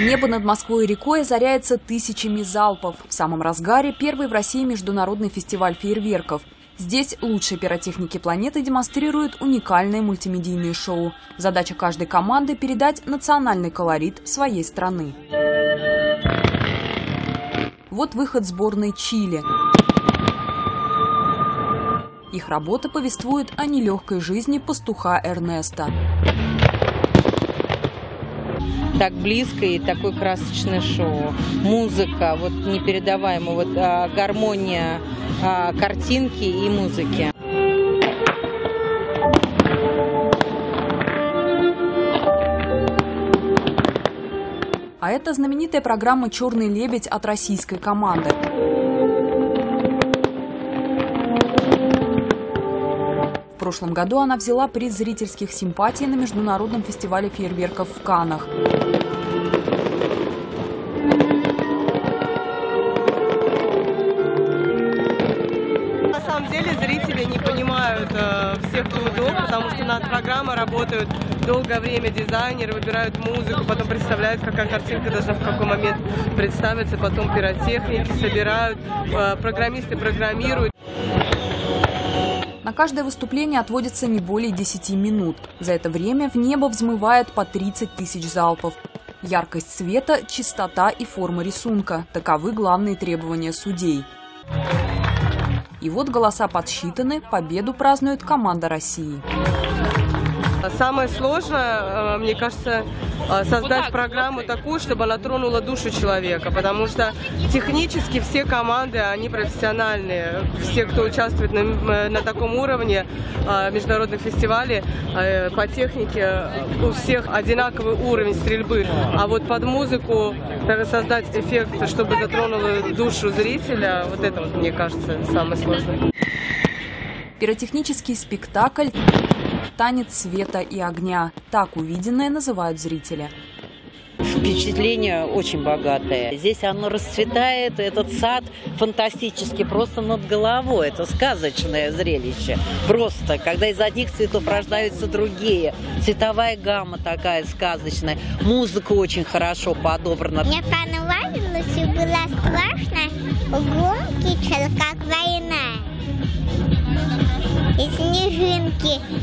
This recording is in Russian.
Небо над Москвой и рекой озаряется тысячами залпов. В самом разгаре первый в России международный фестиваль фейерверков. Здесь лучшие пиротехники планеты демонстрируют уникальные мультимедийные шоу. Задача каждой команды – передать национальный колорит своей страны. Вот выход сборной Чили. Их работа повествует о нелегкой жизни пастуха Эрнеста. Так близко и такое красочное шоу. Музыка, вот непередаваемая, вот гармония картинки и музыки. А это знаменитая программа «Черный лебедь» от российской команды. В прошлом году она взяла приз зрительских симпатий на международном фестивале фейерверков в Каннах. На самом деле зрители не понимают всех трудов, потому что над программой работают долгое время дизайнеры, выбирают музыку, потом представляют, какая картинка должна в какой момент представиться, потом пиротехники собирают, программисты программируют. На каждое выступление отводится не более 10 минут. За это время в небо взмывает по 30 тысяч залпов. Яркость света, чистота и форма рисунка – таковы главные требования судей. И вот голоса подсчитаны, победу празднует команда России. Самое сложное, мне кажется, создать программу такую, чтобы она тронула душу человека, потому что технически все команды, они профессиональные. Все, кто участвует на таком уровне международных фестивалей, по технике у всех одинаковый уровень стрельбы. А вот под музыку создать эффект, чтобы затронула душу зрителя, вот это, мне кажется, самое сложное. Пиротехнический спектакль «Танец света и огня». Так увиденное называют зрители. Впечатление очень богатое. Здесь оно расцветает, этот сад фантастический, просто над головой. Это сказочное зрелище. Просто, когда из одних цветов рождаются другие. Цветовая гамма такая сказочная. Музыка очень хорошо подобрана. Мне понравилось и было страшно. Громкий, как война. И снежинки